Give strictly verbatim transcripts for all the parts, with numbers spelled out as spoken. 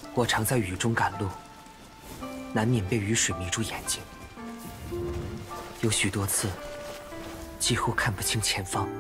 我常在雨中赶路，难免被雨水迷住眼睛，有许多次几乎看不清前方。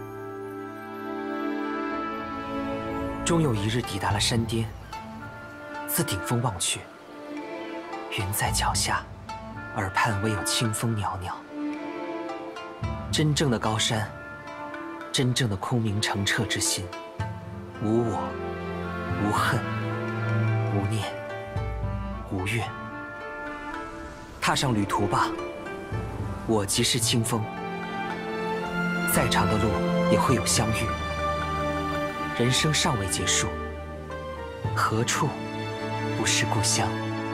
终有一日抵达了山巅，自顶峰望去，云在脚下，耳畔唯有清风袅袅。真正的高山，真正的空明澄澈之心，无我，无恨，无念，无怨。踏上旅途吧，我即是清风。再长的路也会有相遇。人生尚未结束，何处不是故乡？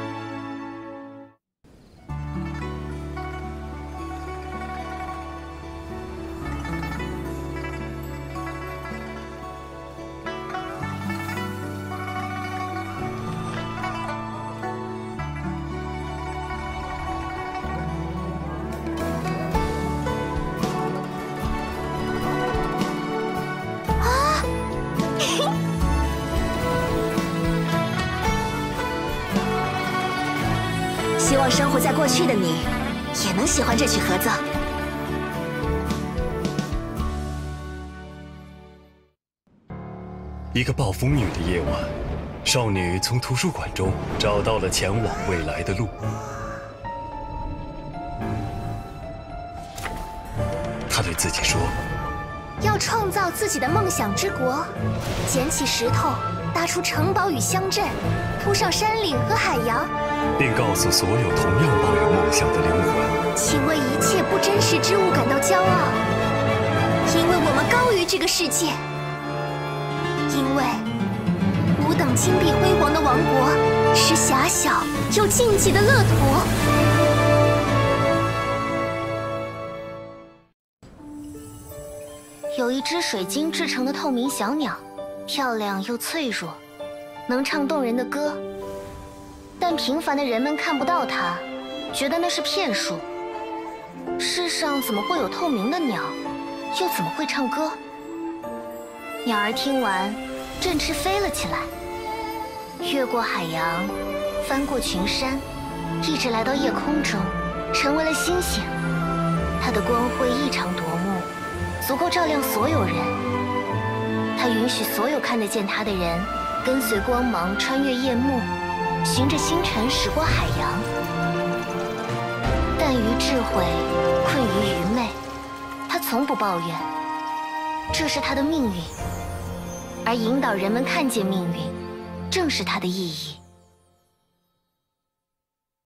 希望生活在过去的你，也能喜欢这曲合奏。 一个暴风雨的夜晚，少女从图书馆中找到了前往未来的路。她对自己说：“ 要创造自己的梦想之国，捡起石头，搭出城堡与乡镇，铺上山岭和海洋。” 并告诉所有同样抱有梦想的灵魂， 请为一切不真实之物感到骄傲，因为我们高于这个世界。因为五等金碧辉煌的王国是狭小又禁忌的乐土。有一只水晶制成的透明小鸟，漂亮又脆弱，能唱动人的歌。但平凡的人们看不到它，觉得那是骗术。世上怎么会有透明的鸟，又怎么会唱歌？鸟儿听完，振翅飞了起来，越过海洋，翻过群山，一直来到夜空中，成为了星星。它的光辉异常夺目，足够照亮所有人。它允许所有看得见它的人，跟随光芒穿越夜幕，循着星辰驶过海洋。但于智慧，困于愚昧，他从不抱怨，这是他的命运。而引导人们看见命运，正是他的意义。